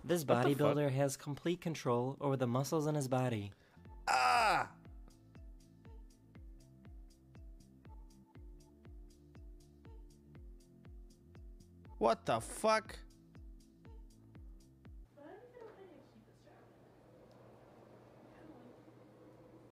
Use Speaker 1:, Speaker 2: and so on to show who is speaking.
Speaker 1: This
Speaker 2: What the fuck?
Speaker 1: bodybuilder has complete control over the muscles in his body.
Speaker 2: Ah! What the fuck?